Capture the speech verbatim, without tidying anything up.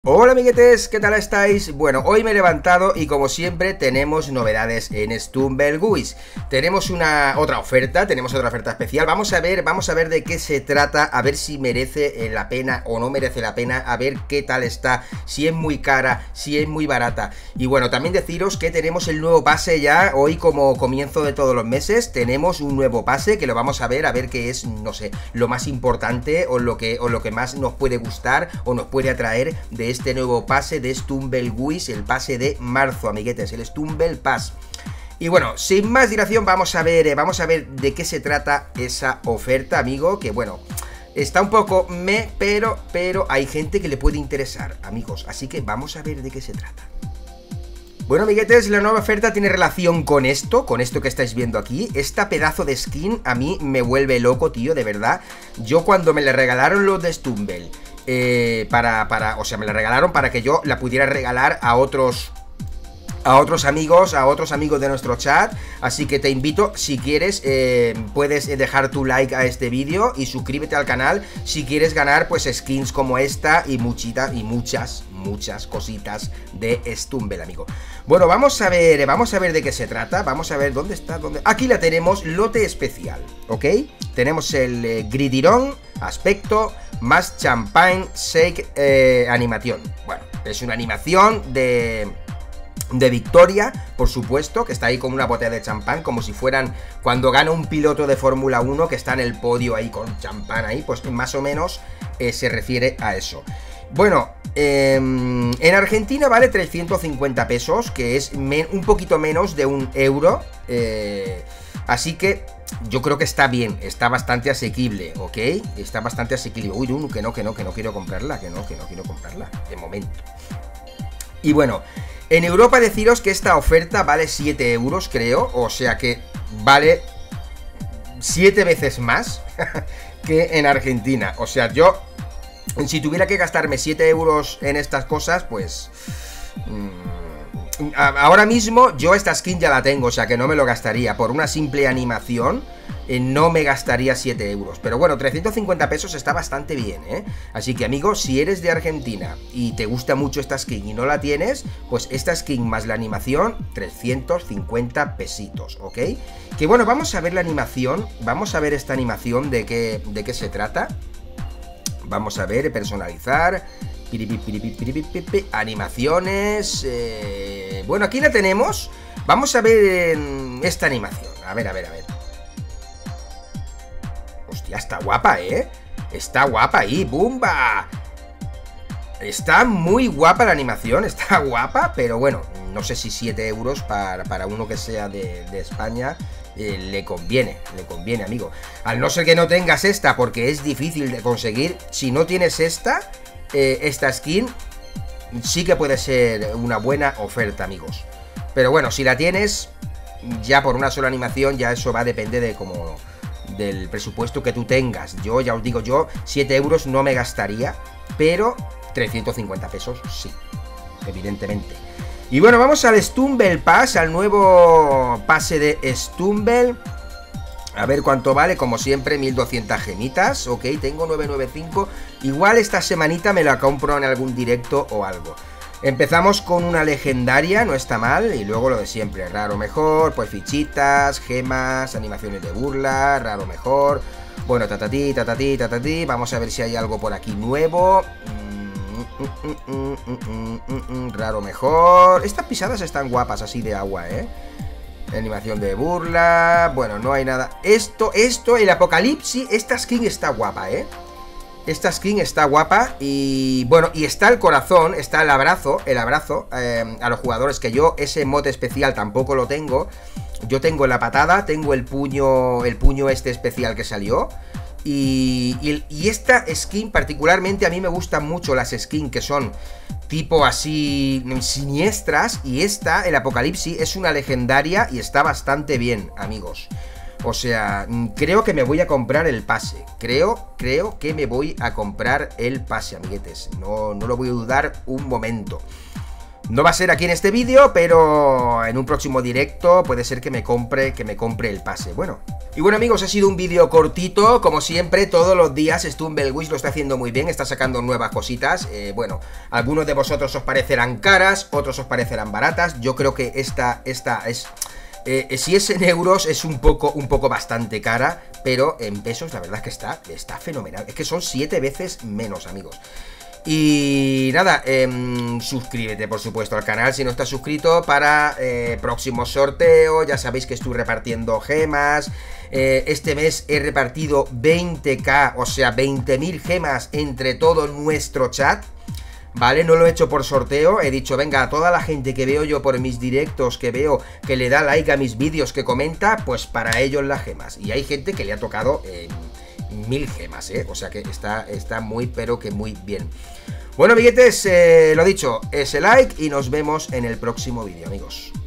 Hola amiguetes, ¿qué tal estáis? Bueno, hoy me he levantado y como siempre tenemos novedades en Stumbleguis. Tenemos una otra oferta, tenemos otra oferta especial. Vamos a ver, vamos a ver de qué se trata, a ver si merece la pena o no merece la pena, a ver qué tal está, si es muy cara, si es muy barata. Y bueno, también deciros que tenemos el nuevo pase ya, hoy como comienzo de todos los meses, tenemos un nuevo pase que lo vamos a ver, a ver qué es, no sé, lo más importante o lo que, o lo que más nos puede gustar o nos puede atraer de este nuevo pase de Stumbleguis, el pase de marzo, amiguetes, el Stumble Pass. Y bueno, sin más dilación, vamos a ver, eh, vamos a ver de qué se trata esa oferta, amigo, que bueno, está un poco me, pero, pero hay gente que le puede interesar, amigos, así que vamos a ver de qué se trata. Bueno, amiguetes, la nueva oferta tiene relación con esto, con esto que estáis viendo aquí. Esta pedazo de skin a mí me vuelve loco, tío, de verdad. Yo cuando me le regalaron los de Stumble, eh, para, para, o sea, me la regalaron para que yo la pudiera regalar a otros... a otros amigos, a otros amigos de nuestro chat, así que te invito, si quieres, eh, puedes dejar tu like a este vídeo y suscríbete al canal si quieres ganar pues skins como esta y muchitas y muchas, muchas cositas de Stumble, amigo. Bueno, vamos a ver, vamos a ver de qué se trata, vamos a ver dónde está, dónde... Aquí la tenemos, lote especial, ¿ok? Tenemos el eh, Gridirón, aspecto, más champagne, shake, eh, animación. Bueno, es una animación de... de victoria, por supuesto, que está ahí como una botella de champán, como si fueran cuando gana un piloto de Fórmula uno que está en el podio ahí con champán ahí, pues más o menos eh, se refiere a eso. Bueno, eh, en Argentina vale trescientos cincuenta pesos, que es un poquito menos de un euro, eh, así que yo creo que está bien, está bastante asequible, ¿ok? Está bastante asequible. Uy, uy, que no, que no, que no quiero comprarla, que no, que no quiero comprarla, de momento. Y bueno, en Europa deciros que esta oferta vale siete euros, creo, o sea que vale siete veces más que en Argentina. O sea, yo, si tuviera que gastarme siete euros en estas cosas, pues... Mmm, ahora mismo yo esta skin ya la tengo, o sea que no me lo gastaría. Por una simple animación eh, no me gastaría siete euros. Pero bueno, trescientos cincuenta pesos está bastante bien, ¿eh? Así que, amigo, si eres de Argentina y te gusta mucho esta skin y no la tienes, pues esta skin más la animación, trescientos cincuenta pesitos, ¿ok? Que bueno, vamos a ver la animación, vamos a ver esta animación de qué, de qué se trata. Vamos a ver, personalizar, piripi, piripi, piripi, piripi, animaciones, eh... bueno, aquí la tenemos. Vamos a ver esta animación, a ver, a ver, a ver. Hostia, está guapa, ¿eh? Está guapa ahí, ¡bumba! Está muy guapa la animación, está guapa, pero bueno, no sé si siete euros para, para uno que sea de, de España eh, le conviene, le conviene, amigo. Al no ser que no tengas esta, porque es difícil de conseguir, si no tienes esta, eh, esta skin, sí que puede ser una buena oferta, amigos. Pero bueno, si la tienes, ya por una sola animación, ya eso va a depender de cómo... del presupuesto que tú tengas. Yo ya os digo, yo siete euros no me gastaría, pero trescientos cincuenta pesos sí, evidentemente. Y bueno, vamos al Stumble Pass, al nuevo pase de Stumble. A ver cuánto vale, como siempre, mil doscientas gemitas, ok, tengo novecientos noventa y cinco. Igual esta semanita me la compro en algún directo o algo. Empezamos con una legendaria, no está mal, y luego lo de siempre, raro mejor, pues fichitas, gemas, animaciones de burla, raro mejor. Bueno, tatatí, tatatí, tatatí, vamos a ver si hay algo por aquí nuevo. Mm, mm, mm, mm, mm, mm, raro mejor. Estas pisadas están guapas así de agua, ¿eh? Animación de burla, bueno, no hay nada. Esto, esto, el apocalipsis, esta skin está guapa, ¿eh? Esta skin está guapa y bueno, y está el corazón, está el abrazo, el abrazo eh, a los jugadores, que yo ese mod especial tampoco lo tengo. Yo tengo la patada, tengo el puño, el puño este especial que salió. Y, y, y esta skin particularmente a mí me gustan mucho las skins que son tipo así siniestras. Y esta, el apocalipsis, es una legendaria y está bastante bien, amigos. O sea, creo que me voy a comprar el pase. Creo, creo que me voy a comprar el pase, amiguetes. No, no lo voy a dudar un momento. No va a ser aquí en este vídeo, pero en un próximo directo puede ser que me compre, que me compre el pase. Bueno, y bueno amigos, ha sido un vídeo cortito, como siempre, todos los días Stumbleguis lo está haciendo muy bien, está sacando nuevas cositas. eh, Bueno, algunos de vosotros os parecerán caras, otros os parecerán baratas. Yo creo que esta, esta es... Eh, si es en euros es un poco, un poco bastante cara, pero en pesos la verdad es que está, está fenomenal. Es que son siete veces menos, amigos. Y nada, eh, suscríbete por supuesto al canal si no estás suscrito para eh, próximos sorteos. Ya sabéis que estoy repartiendo gemas. eh, Este mes he repartido veinte k, o sea veinte mil gemas entre todo nuestro chat. Vale, no lo he hecho por sorteo, he dicho, venga, a toda la gente que veo yo por mis directos, que veo que le da like a mis vídeos, que comenta, pues para ellos las gemas. Y hay gente que le ha tocado eh, mil gemas, ¿eh? O sea que está, está muy, pero que muy bien. Bueno, amiguetes, eh, lo dicho, ese like y nos vemos en el próximo vídeo, amigos.